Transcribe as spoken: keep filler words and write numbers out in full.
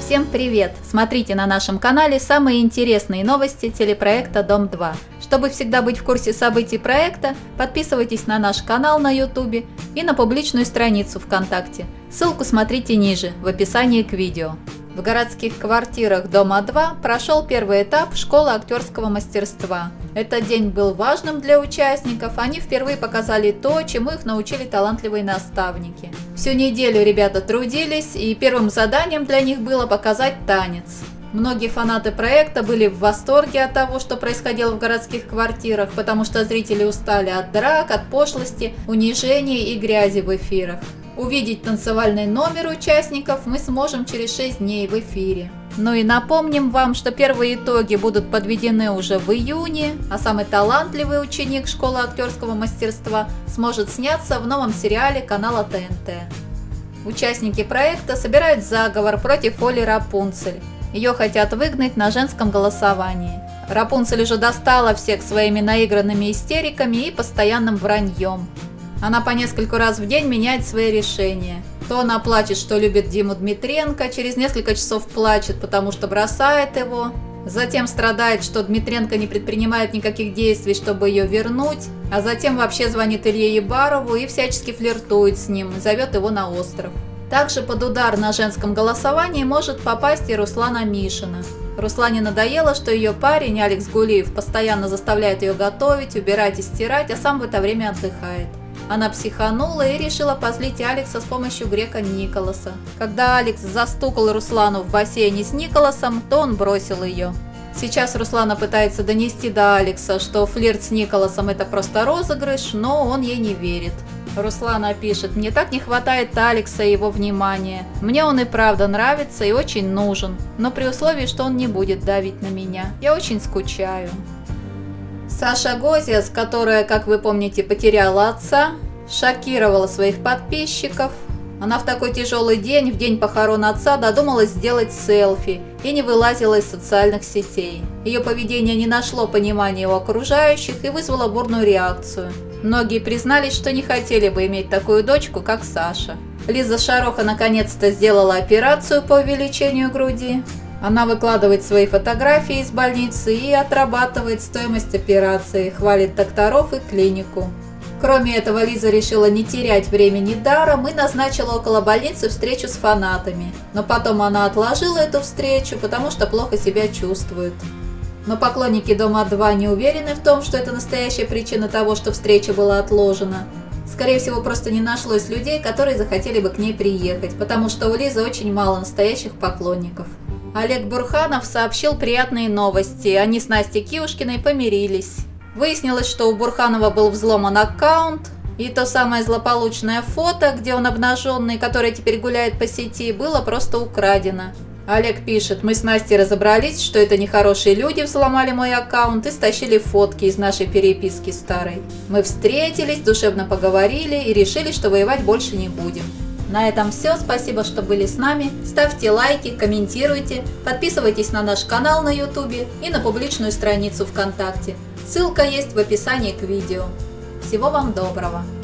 Всем привет! Смотрите на нашем канале самые интересные новости телепроекта Дом два. Чтобы всегда быть в курсе событий проекта, подписывайтесь на наш канал на ютубе и на публичную страницу ВКонтакте. Ссылку смотрите ниже, в описании к видео. В городских квартирах Дома два прошел первый этап школы актерского мастерства. Этот день был важным для участников, они впервые показали то, чему их научили талантливые наставники. Всю неделю ребята трудились, и первым заданием для них было показать танец. Многие фанаты проекта были в восторге от того, что происходило в городских квартирах, потому что зрители устали от драк, от пошлости, унижений и грязи в эфирах. Увидеть танцевальный номер участников мы сможем через шесть дней в эфире. Ну и напомним вам, что первые итоги будут подведены уже в июне, а самый талантливый ученик школы актерского мастерства сможет сняться в новом сериале канала Т Н Т. Участники проекта собирают заговор против Оли Рапунцель. Ее хотят выгнать на женском голосовании. Рапунцель уже достала всех своими наигранными истериками и постоянным враньем. Она по нескольку раз в день меняет свои решения. То она плачет, что любит Диму Дмитренко, через несколько часов плачет, потому что бросает его. Затем страдает, что Дмитренко не предпринимает никаких действий, чтобы ее вернуть. А затем вообще звонит Илье Ебарову и всячески флиртует с ним, и зовет его на остров. Также под удар на женском голосовании может попасть и Руслана Мишина. Руслане надоело, что ее парень Алекс Гулиев постоянно заставляет ее готовить, убирать и стирать, а сам в это время отдыхает. Она психанула и решила позлить Алекса с помощью грека Николаса. Когда Алекс застукал Руслану в бассейне с Николасом, то он бросил ее. Сейчас Руслана пытается донести до Алекса, что флирт с Николасом – это просто розыгрыш, но он ей не верит. Руслана пишет: «Мне так не хватает Алекса и его внимания. Мне он и правда нравится и очень нужен, но при условии, что он не будет давить на меня. Я очень скучаю». Саша Гозиас, которая, как вы помните, потеряла отца, шокировала своих подписчиков. Она в такой тяжелый день, в день похорон отца, додумалась сделать селфи и не вылазила из социальных сетей. Ее поведение не нашло понимания у окружающих и вызвало бурную реакцию. Многие признались, что не хотели бы иметь такую дочку, как Саша. Лиза Шароха наконец-то сделала операцию по увеличению груди. Она выкладывает свои фотографии из больницы и отрабатывает стоимость операции, хвалит докторов и клинику. Кроме этого, Лиза решила не терять времени даром и назначила около больницы встречу с фанатами. Но потом она отложила эту встречу, потому что плохо себя чувствует. Но поклонники Дома два не уверены в том, что это настоящая причина того, что встреча была отложена. Скорее всего, просто не нашлось людей, которые захотели бы к ней приехать, потому что у Лизы очень мало настоящих поклонников. Олег Бурханов сообщил приятные новости. Они с Настей Киушкиной помирились. Выяснилось, что у Бурханова был взломан аккаунт, и то самое злополучное фото, где он обнаженный, которое теперь гуляет по сети, было просто украдено. Олег пишет: «Мы с Настей разобрались, что это нехорошие люди взломали мой аккаунт и стащили фотки из нашей переписки старой. Мы встретились, душевно поговорили и решили, что воевать больше не будем». На этом все. Спасибо, что были с нами. Ставьте лайки, комментируйте, подписывайтесь на наш канал на ютубе и на публичную страницу ВКонтакте. Ссылка есть в описании к видео. Всего вам доброго!